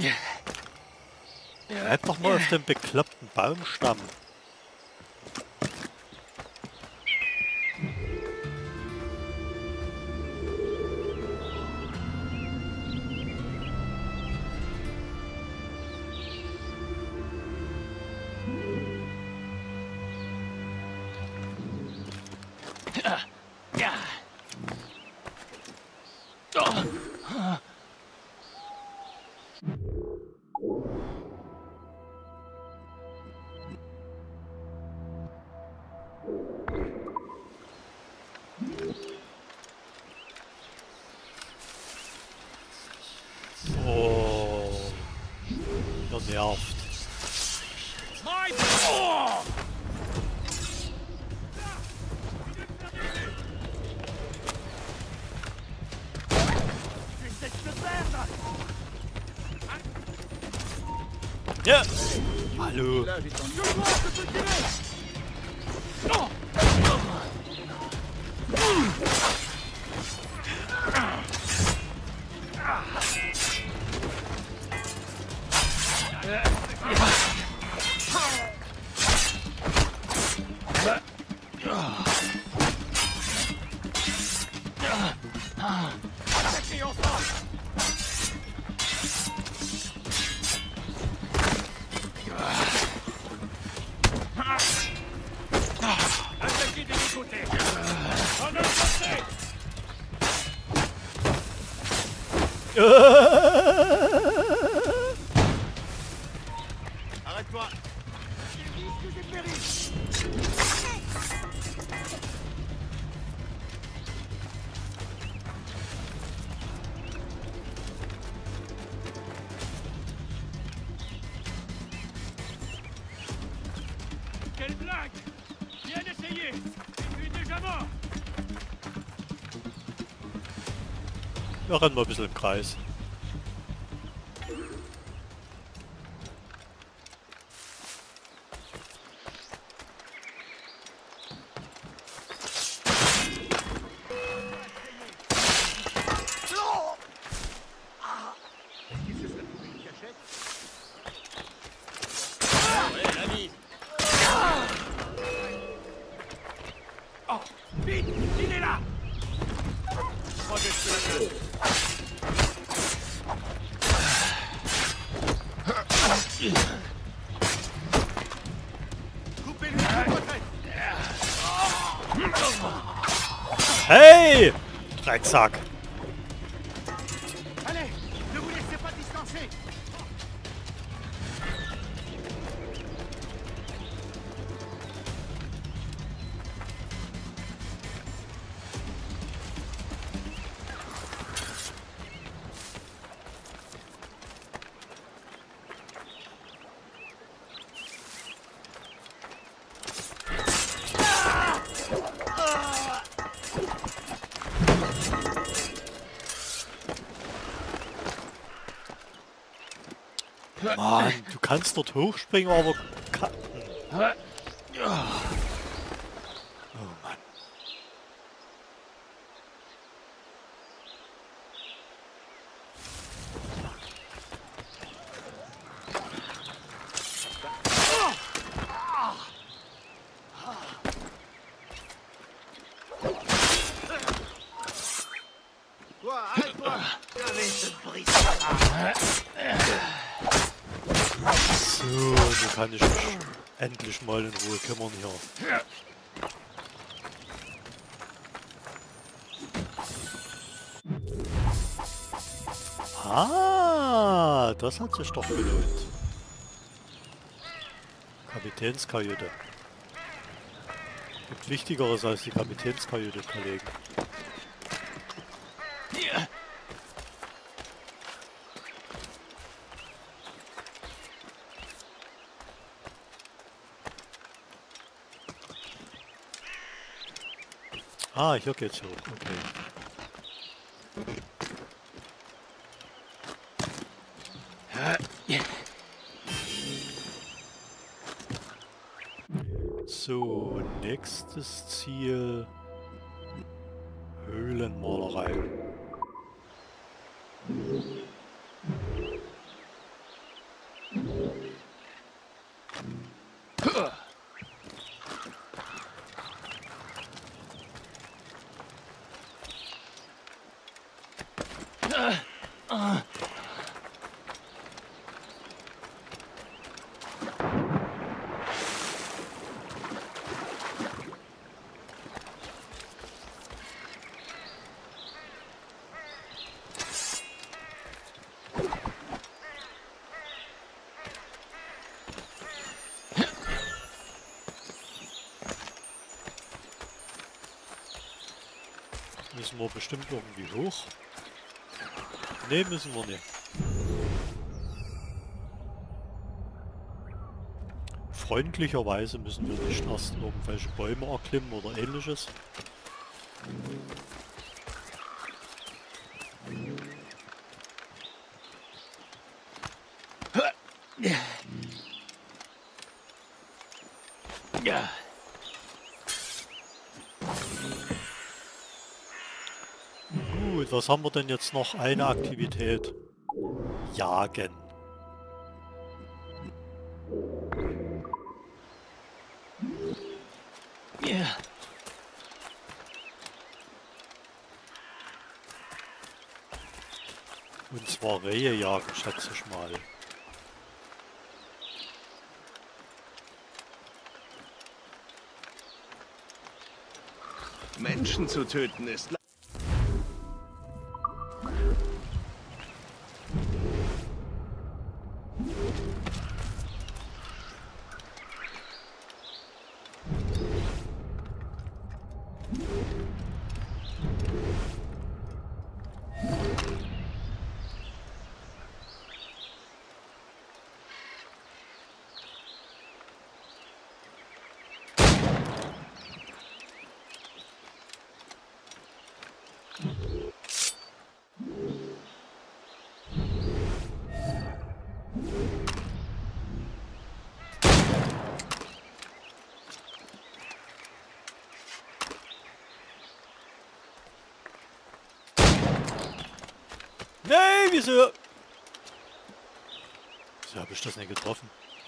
Bleib doch mal auf dem bekloppten Baumstamm. Oh, ihr nervt. Ja, hallo. Arrête-toi. Quelle blague! Viens d'essayer! Tu es déjà mort! Wir rennen mal ein bisschen im Kreis. Vite! Il est là! Je crois que je peux la Coupez-lui la retraite. Hey! Drecksack! Allez, ne vous laissez pas distancer. Mann, du kannst dort hochspringen, aber... Oh Mann. Toi, arrête-toi. So, nun kann ich mich endlich mal in Ruhe kümmern hier. Ah, das hat sich doch gelohnt. Kapitänskajüte. Gibt Wichtigeres als die Kapitänskajüte, Kollegen. Ah, hier geht's hoch. Okay. So, nächstes Ziel. Höhlenmalerei. Müssen wir bestimmt irgendwie hoch? Ne, müssen wir nicht. Freundlicherweise müssen wir nicht erst irgendwelche Bäume erklimmen oder ähnliches. Ja. Gut, was haben wir denn jetzt noch? Eine Aktivität. Jagen. Ja. Und zwar Rehe jagen, schätze ich mal. Menschen zu töten ist... Nee, wieso? Wieso habe ich das nicht getroffen?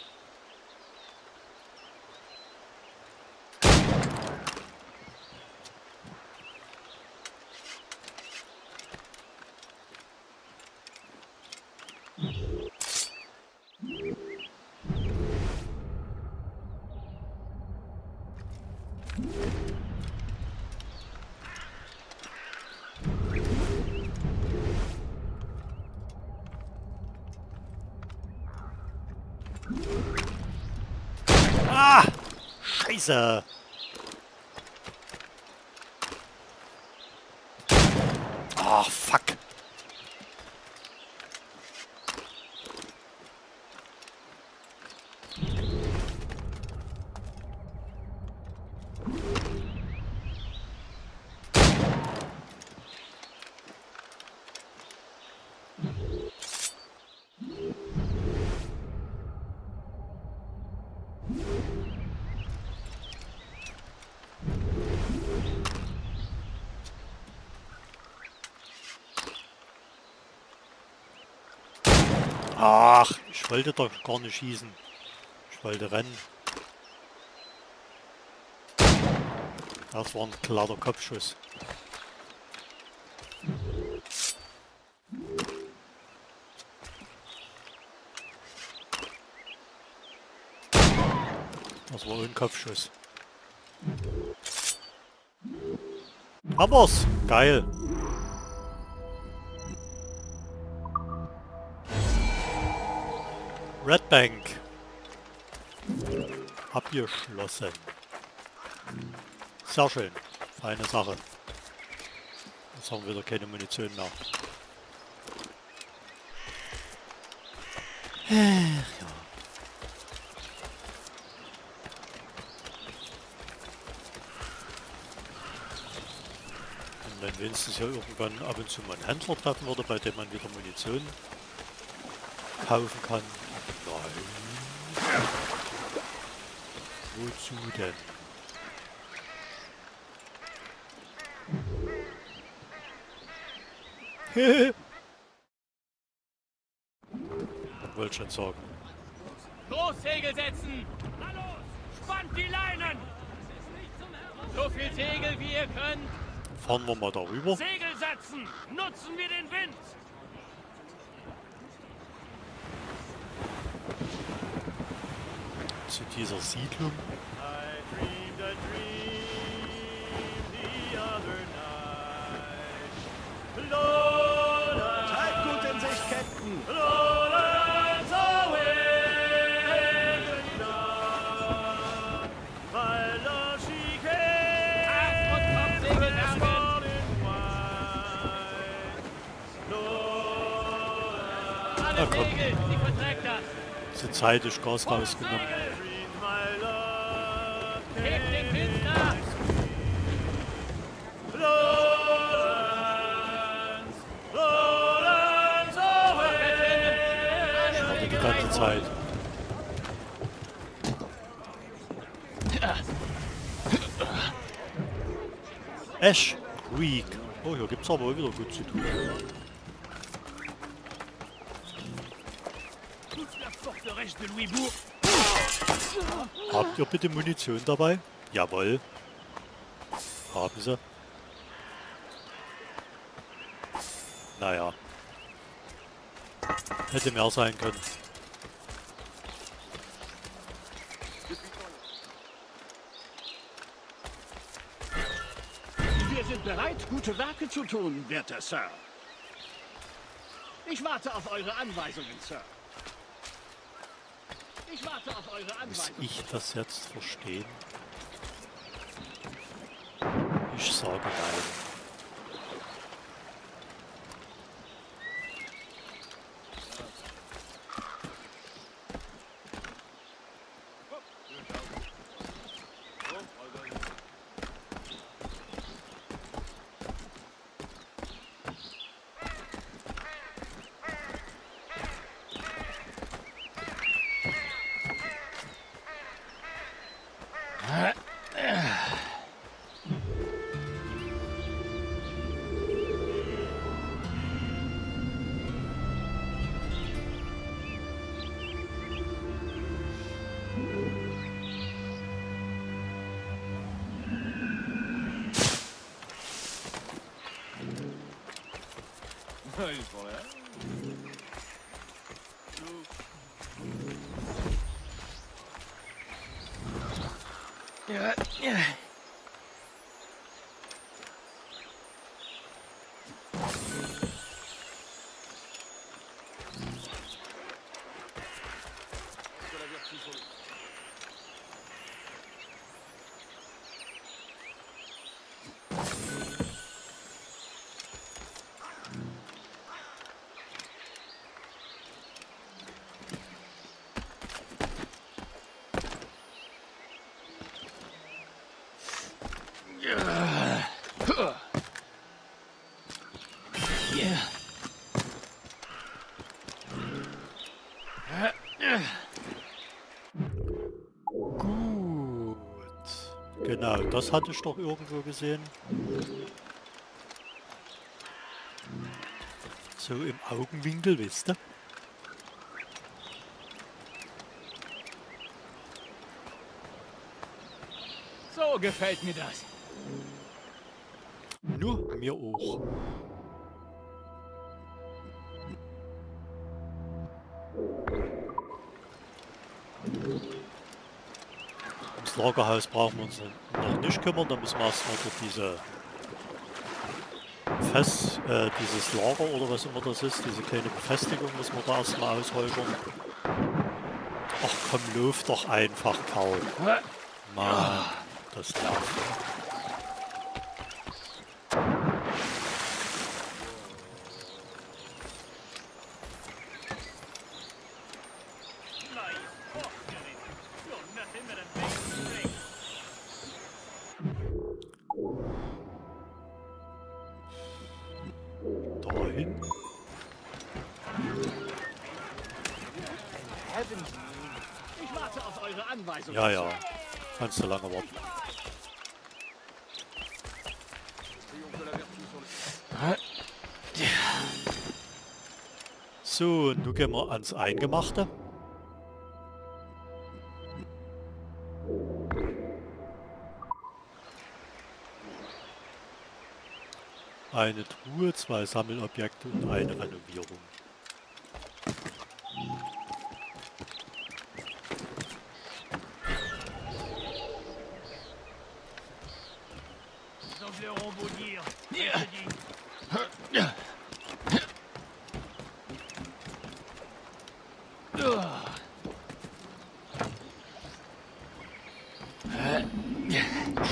Ah! Scheiße! Ah, fuck! Ach, ich wollte doch gar nicht schießen. Ich wollte rennen. Das war ein glatter Kopfschuss. Das war ein Kopfschuss. Hammers! Geil! Red Bank. Abgeschlossen. Sehr schön. Feine Sache. Jetzt haben wir wieder keine Munition mehr. Ja. Und wenn wenigstens ja irgendwann ab und zu mal einen Händler treffen würde, bei dem man wieder Munition kaufen kann. Nein. Wozu denn? Wollte schon sagen. Großsegel setzen! Na los! Spannt die Leinen! So viel Segel wie ihr könnt! Fahren wir mal darüber. Segel setzen! Nutzen wir den Wind! zu dieser Siedlung. Seid gut in Sicht, Captain. Ach, und Hauptsegel bergen! Alle komm. Segel, sie verträgt das! Zur Zeit ist Gas rausgenommen. Hebt den Pilster! Warte die ganze Zeit. Ash Creek. Oh, hier gibt's aber wieder gut zu tun. Habt ihr bitte Munition dabei? Jawohl. Haben sie. Naja. Hätte mehr sein können. Wir sind bereit, gute Werke zu tun, werter Sir. Ich warte auf eure Anweisungen, Sir. Ich warte auf eure Muss Anweisungen. ich das jetzt verstehen? Ich sage nein. Gut. Genau, das hatte ich doch irgendwo gesehen. So im Augenwinkel, wisst ihr? So gefällt mir das. Nur mir auch. Ums Lagerhaus brauchen wir uns noch nicht kümmern, da müssen wir erstmal durch dieses Lager oder was immer das ist, diese kleine Befestigung müssen wir da erstmal ausräuchern. Ach komm, lauf doch einfach, Karl. Mann, das nervt. Dahin. Ich warte auf eure Anweisungen. Ja, ja. Kannst du lange warten. So, nun gehen wir ans Eingemachte. Eine Truhe, 2 Sammelobjekte und eine Renovierung.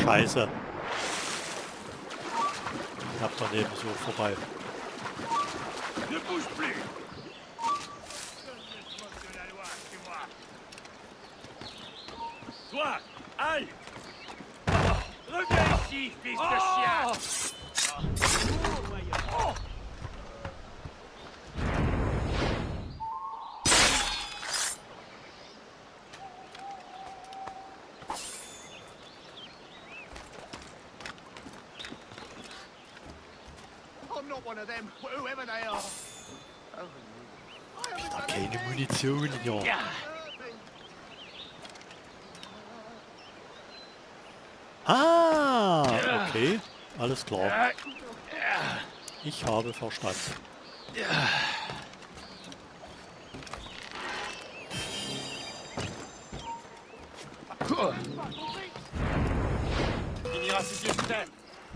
Scheiße. Knapp daneben so vorbei. Ne bouge plus. Toi, aille. Reviens ici, fils de chien. I'm not one of them, whoever they are. Wieder keine Munition hier. Ja. Ah, okay. Alles klar. Ich habe verstanden. Finira si Justin.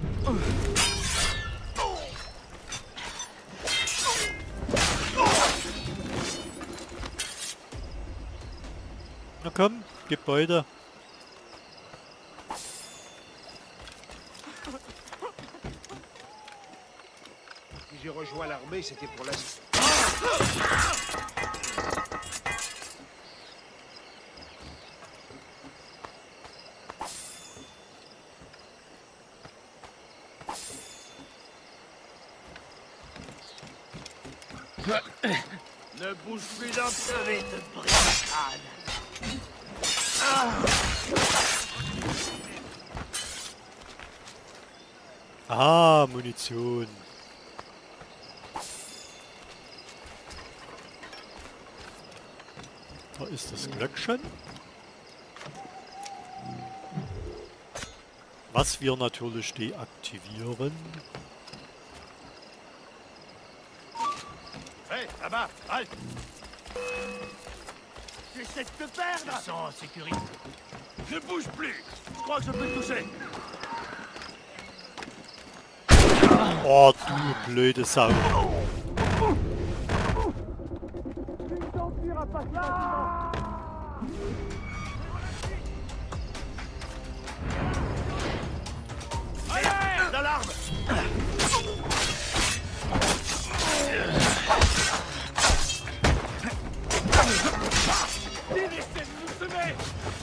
Na komm, gib Beute. Si j'ai rejoint l'armée, c'était pour la... Ne bouge plus d'un peu, je vais te briser le crâne. Ah, Munition. Da ist das Glöckchen. Was wir natürlich deaktivieren. Hé, là-bas, halte. J'essaie de te perdre. Je sens en sécurité. Ne bouge plus. Je crois que je peux te toucher. Oh, du blöde Sau. Allez, d'alarme. Il essaie de nous semer.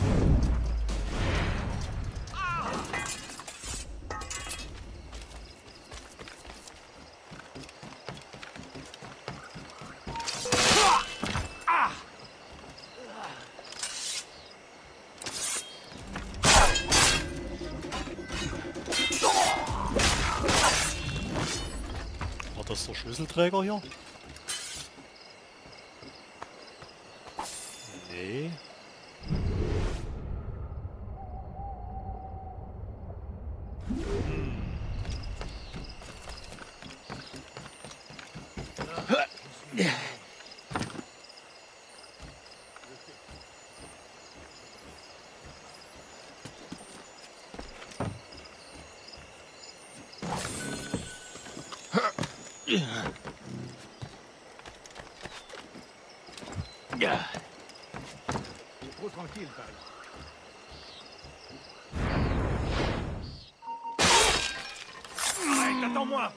War das der Schlüsselträger hier? Nee. Trop tranquille, par là. Arrête, attends-moi.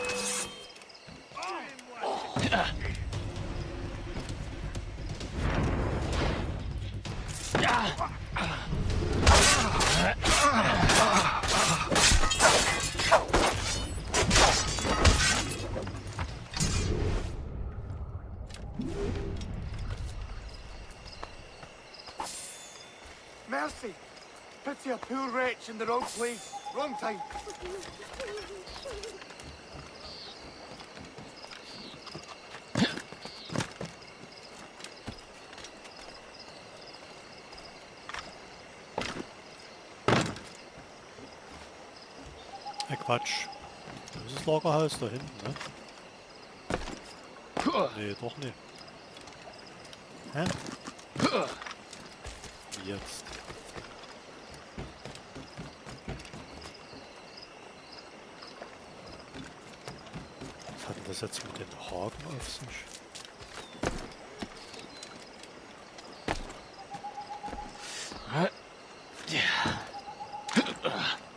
Mercy! Pity a poor wretch in the wrong place, wrong time. Quatsch. Das ist das Lagerhaus da hinten, ne? Nee, doch nicht. Hä? Wie jetzt? Was hat denn das jetzt mit den Haken auf sich? Ja.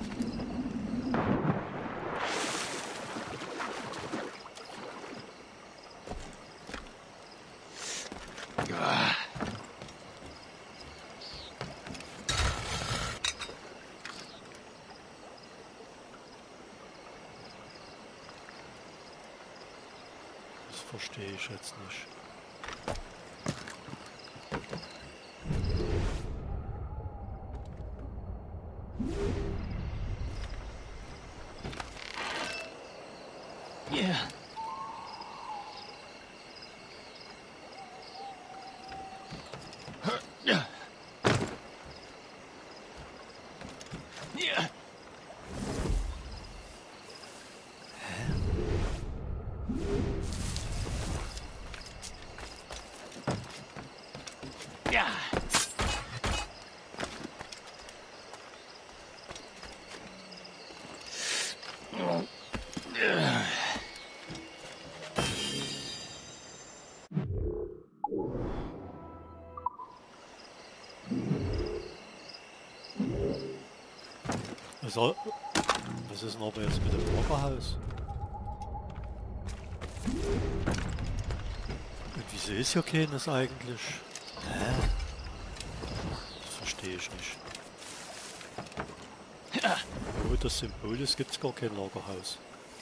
Das verstehe ich jetzt nicht. Yeah. Yeah. Yeah. Yeah. Also, was ist denn aber jetzt mit dem Lockerhaus? Und wieso ist hier keines eigentlich? Hä? Das verstehe ich nicht. Wo das Symbol ist, gibt es gar kein Lagerhaus.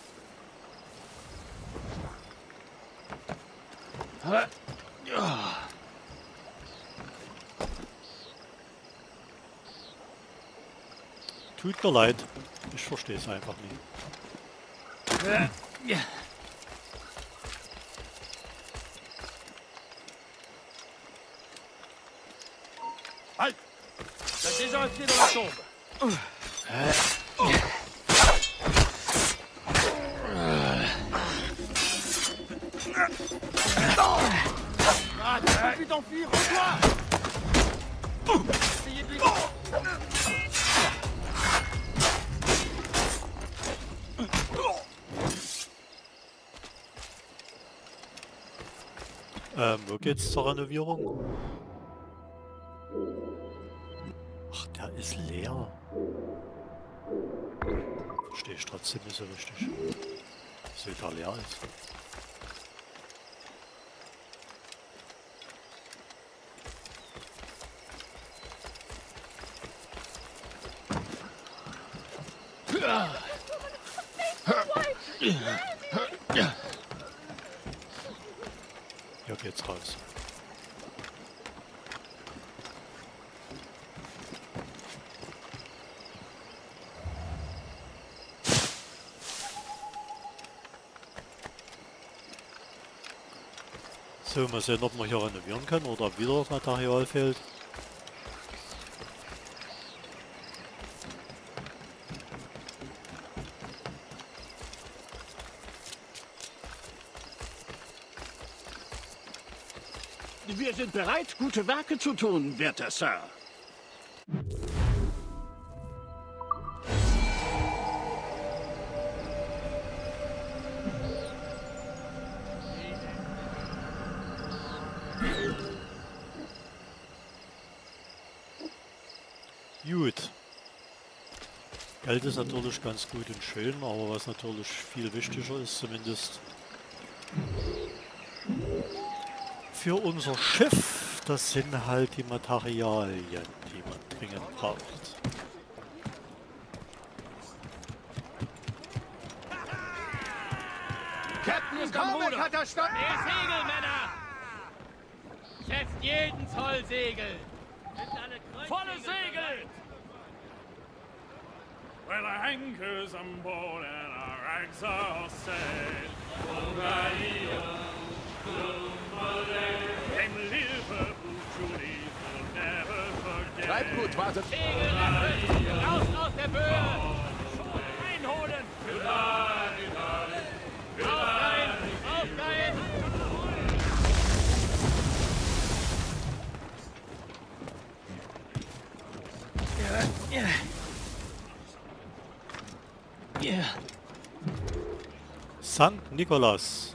Tut mir leid, ich verstehe es einfach nie. Halt! T'as déjà un pied dans la tombe. Ah, t'as pu t'enfuir, rends-toi! Essayez de les... Wo geht's zur Renovierung? Ach, der ist leer. Verstehe ich trotzdem nicht so richtig. Wieso der leer ist. Hier geht's raus. So, mal sehen, ob man hier renovieren kann oder ob wieder Material fehlt. Wir sind bereit, gute Werke zu tun, werter Sir. Gut. Geld ist natürlich ganz gut und schön, aber was natürlich viel wichtiger ist, zumindest für unser Schiff, das sind halt die Materialien, die man dringend braucht. Captain ist am Ruder! Hat er Stand? Die Segel, Männer! Setzt jeden Zoll Segel! Volle Segel! Well, our anchor's on board and our ranks are all set. Came Liverpool, truly, we'll never forget. Bleibt gut, wartet! Segel öffnen! Raus aus der Böe! Einholen! Aufreihen! Aufreihen! St. Nikolaus.